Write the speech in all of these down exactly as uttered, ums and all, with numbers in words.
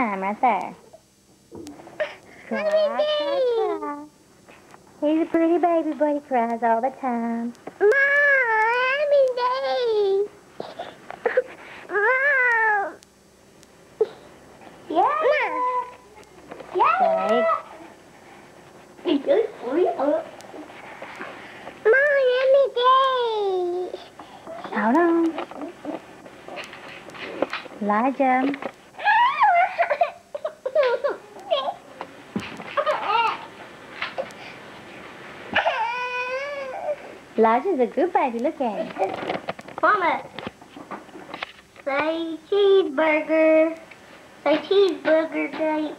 time right there. Cry, cry, cry. He's a pretty baby, but he cries all the time. Mom, Daddy. Mom. Yeah. Yeah. Jake. He just sleep. Mom, let me Daddy. Hold on. Elijah. Elijah's a good baby. Look at him. Mama, say cheeseburger. Say cheeseburger, Daddy.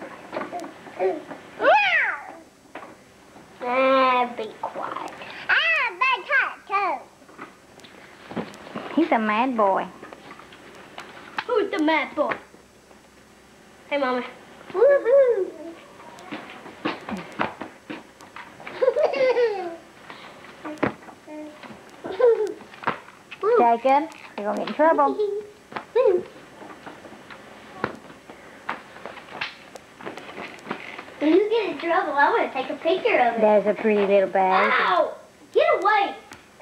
Meow. Ah, be quiet. Ah, bad hot too. He's a mad boy. Who's the mad boy? Hey, Mama. Woohoo! Jacob, you're going to get in trouble. When you get in trouble, I want to take a picture of it. There's a pretty little baby. Ow! Get away!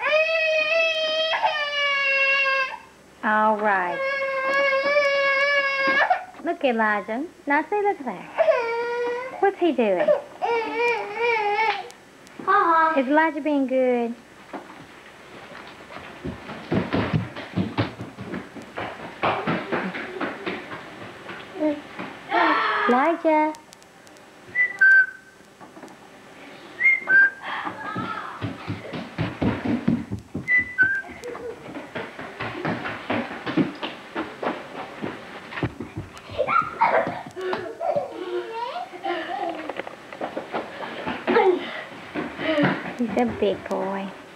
All right. Look, Elijah. Now, see, look at that. What's he doing? Ha-ha. Is Elijah being good? Elijah. He's a big boy.